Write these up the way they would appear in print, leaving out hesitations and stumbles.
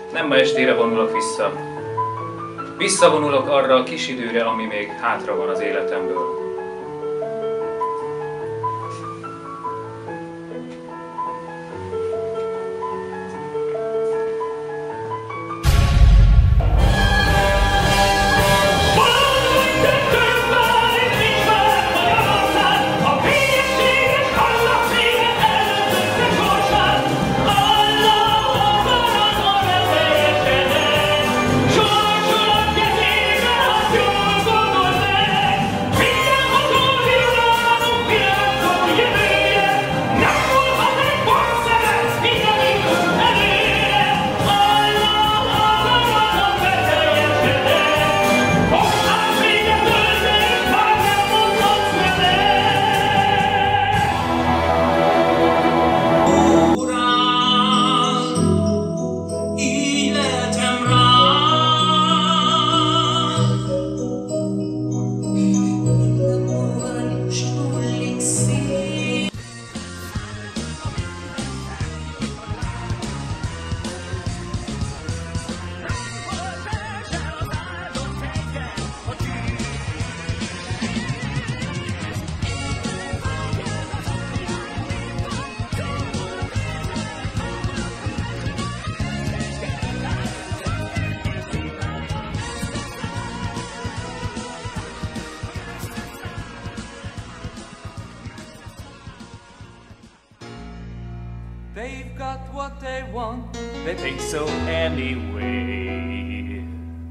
Nem ma estére vonulok vissza. Visszavonulok arra a kis időre, ami még hátra van az életemből. They've got what they want, they think so anyway.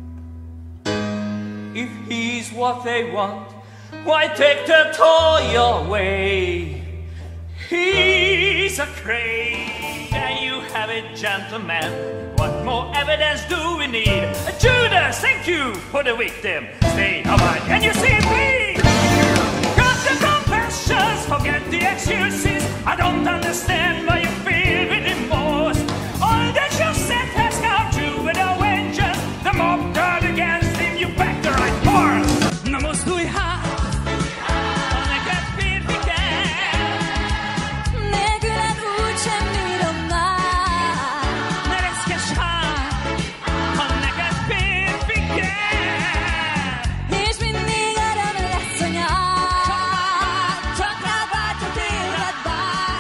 If he's what they want, why take the toy away? He's a crane, there you have it, gentlemen. What more evidence do we need? Judas, thank you for the victim. Stay alright, can you see me? Got the confessions, forget the excuses. I don't understand why you feel remorse. All that you said has come true with a vengeance. The mob turned against him, you backed the right course. Na mozdulj hát, ha neked férfi kell. Nélküled úgysem bírom már. Ne reszkess hát, ha neked férfi kell. És mindig öröm lesz a nyár. Csak rábágyott élet bár.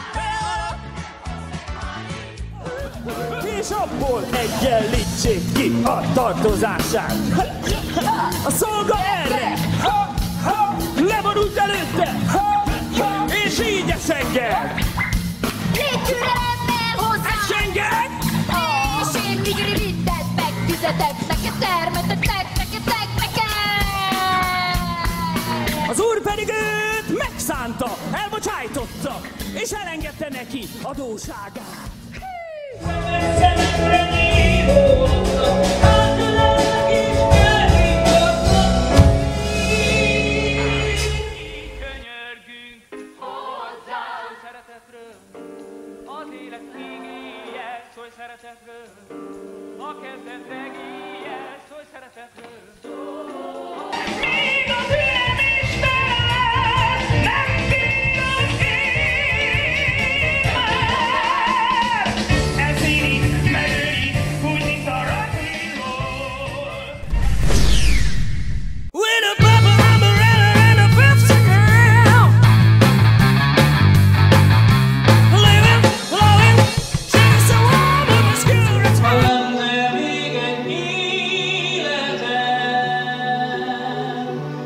És abból egyenlítsék ki a tartozását. A szolga erre! Levonult előtte! És így esenged! Légy türelemmel hozzá! Esenged! És én migri mindent megfizetek neked, termetetek, neketek, nekem! Az úr pedig őt megszánta, elbocsájtotta, és elengedte neki adóságát. Könyörgünk hozzá, szólj szeretetről, az élet végéhez, szólj szeretetről, a kezdet regélyhez, szólj szeretetről. Még az ilyen Isten nem bírom én már. Ez így merődik, úgy, mint a rock'n'roll. With a bubble umbrella and a Pepsi girl, living, loving, she's a warm of a school. Ha lenne még egy életem,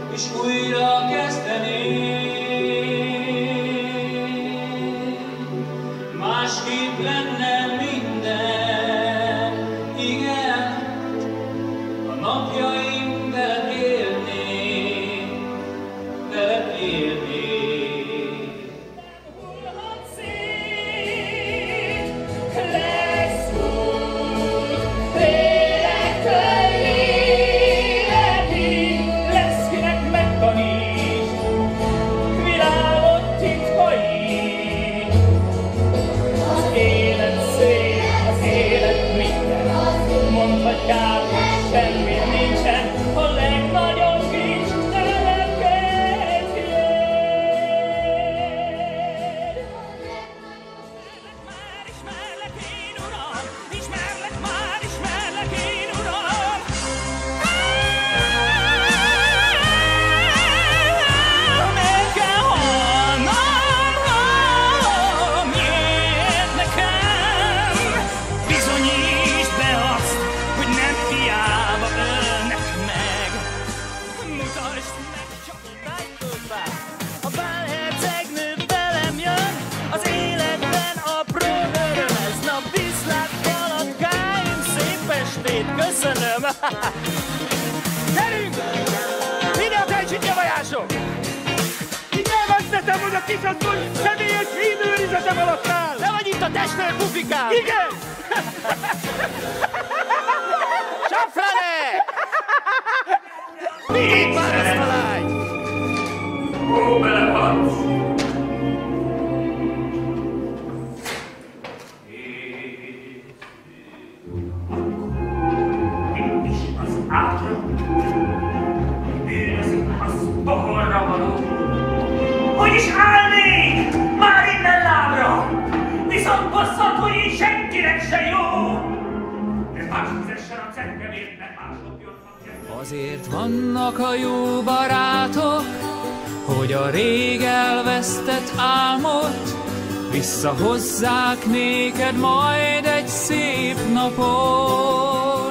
kisasszony személyes védőrizetem alatt áll! Te vagy itt a testvér bufikám! Igen! Csapfrane! Mit már ezt a lány? Ó, belehatsz! Átra, bűnözik az pokorra való. Hogy is állnék már innen lábra, viszont bosszant, hogy így senkinek se jó. De más fizessen a cengevét, mert mások jönnek. Azért vannak a jó barátok, hogy a rég elvesztett álmot visszahozzák néked majd egy szép napon.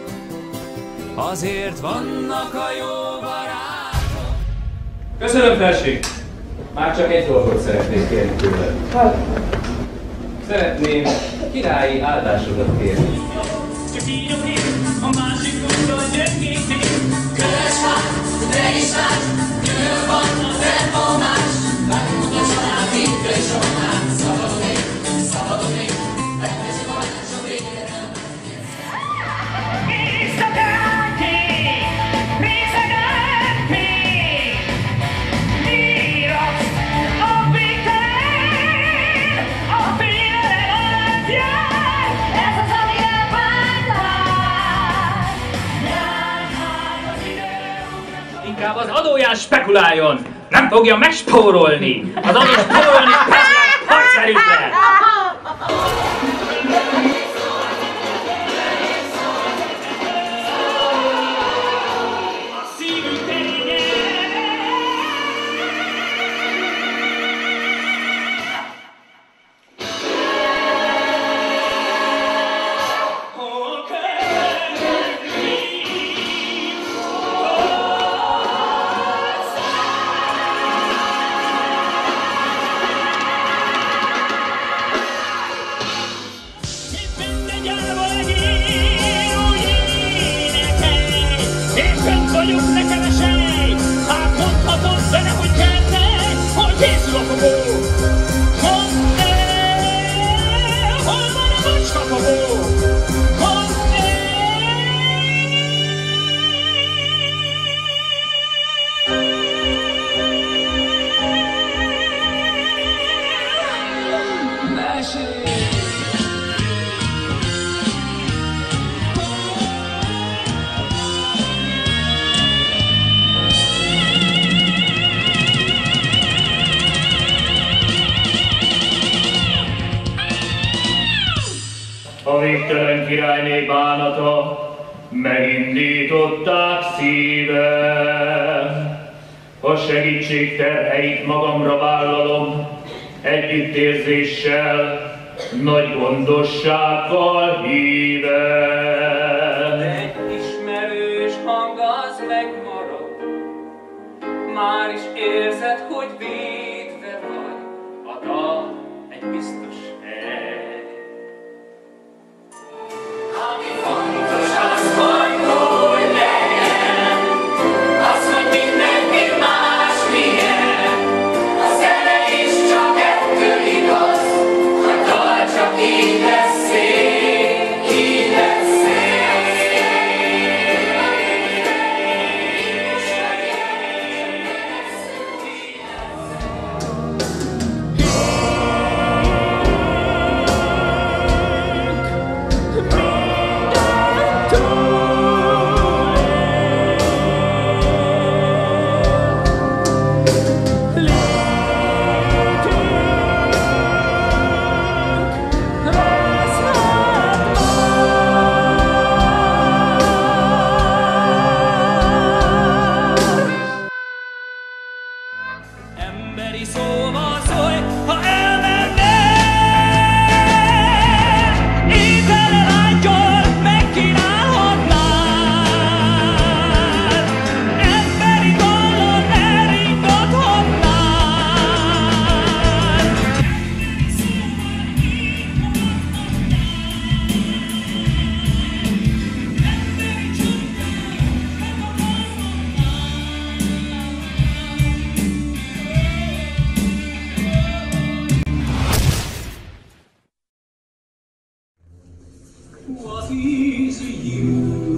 Azért vannak a jó barátok. Köszönöm, felség! Már csak egy dolgot szeretnék kérni tőled. Hát, szeretném királyi áldásodat kérni. Csak így oké, a másik úton gyöngíti. Köves már, de is lát, gyűlöl van az elvonás. Látunk a család, mindre is a már. Szabadon ég, megteszik a mások végére. Inkább az adóján spekuláljon! Nem fogja megspórolni! Az adó spórolni persze harcszerűtlen! A végtelen királyné bánata megindították szívem. A segítség terheit magamra vállalom, együttérzéssel, nagy gondossággal hívem. Egy ismerős hang az megmarad, már is érzed, hogy védve vagy, a dal egy biztos hely. Ami fontos az, hogy úgy legyen, az, hogy mindenki másmilyen. A zene is csak ettől igaz, a dal csak így lesz szép, így lesz szép. is you,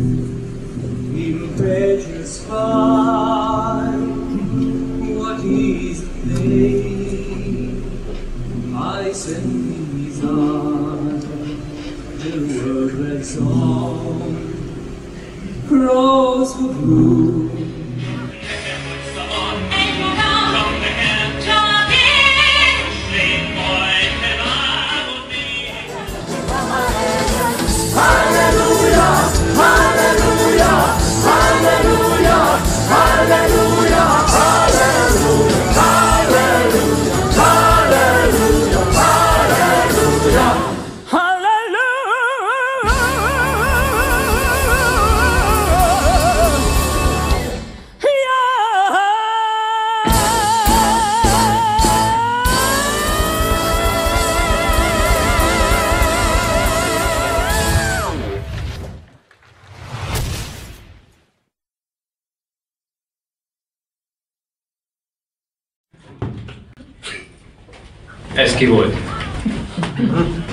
impetuous fire? What is the name? Ice and desire, the wordless song, rose of blue. Ez ki volt?